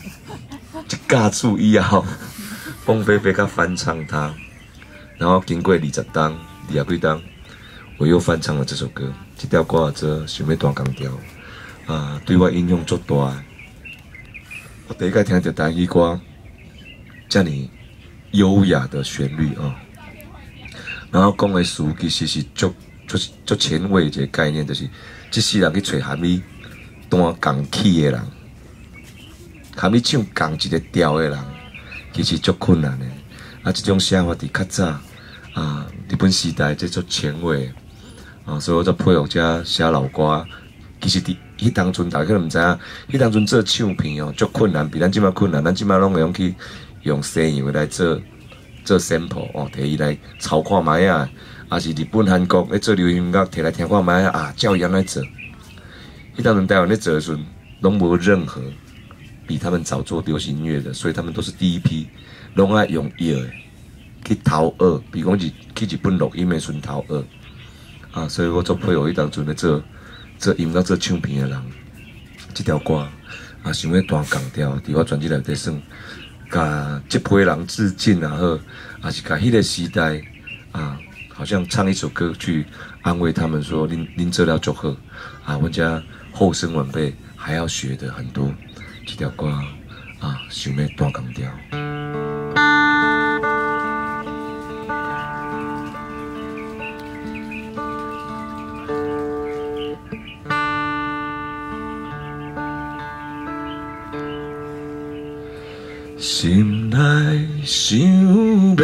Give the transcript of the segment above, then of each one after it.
一架厝以后，凤飞飞甲翻唱它，然后经过20档、20几档，我又翻唱了这首歌。这条歌做想要弹钢调，对我影响足大。我第一个听到台语歌，这么优雅的旋律啊，然后讲的词其实是足前卫的一个概念，就是这世人去找含义弹钢起的人。含义唱同一个调的人，其实足困难的。这种写法伫较早日本时代这足前卫所以我才配合遮写老歌。其实迄当阵大家可能毋知影，迄当阵做唱片足困难，比咱即摆困难。咱即摆拢会用去用西洋来做 sample 摕伊来抄看卖啊，也是日本、韩国咧做流行音乐摕来听看卖啊，照样来做。迄当阵台湾咧做的时阵，拢无任何比他们早做流行音乐的，所以他们都是第一批，拢爱用药的去偷学，比如讲去日本录音的时阵偷学所以我做配合迄当阵咧做音乐、做唱片的人，这条歌想要弹钢调，伫我专辑内底算，甲这批人致敬也好，也是甲迄个时代好像唱一首歌去安慰他们说，恁做了足好阮家后生晚辈还要学的很多。这条歌想要弹钢调。心内想要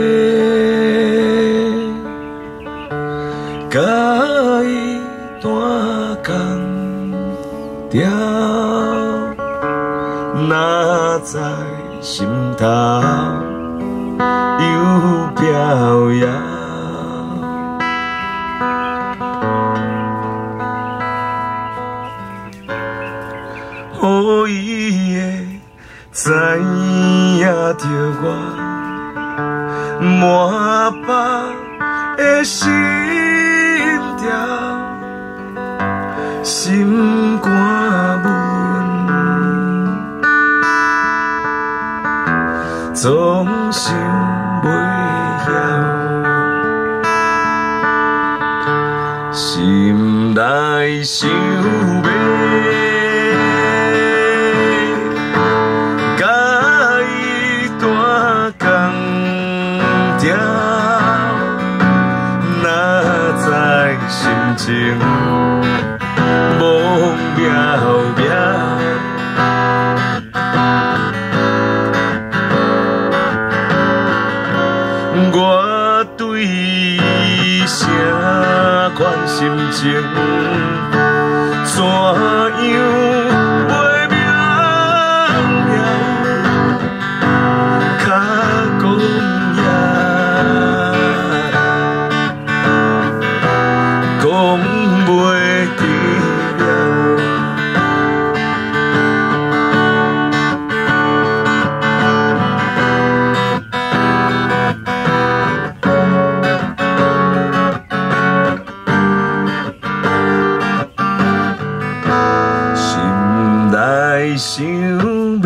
甲伊弹钢调，哪知心头又飘摇。予伊会知影着我满腹的心跳，心肝闷，总想袂晓，心内想要。心情无渺渺，我对啥款心情，怎样？想要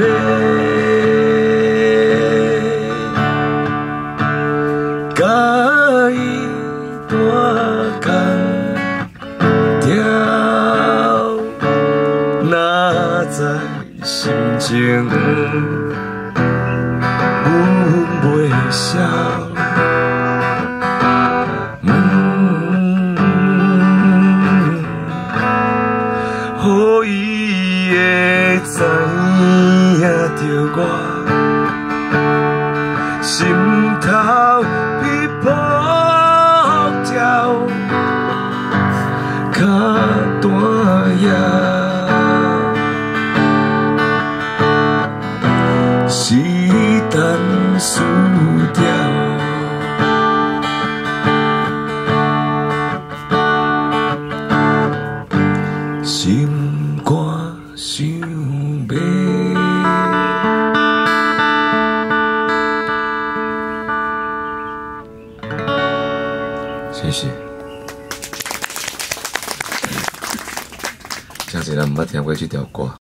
甲伊弹钢调，哪知心情阮袂晓。予伊会知影着我心头比波跳较大呀，是等输掉。心肝想要，谢谢。真侪人毋捌听过这条歌。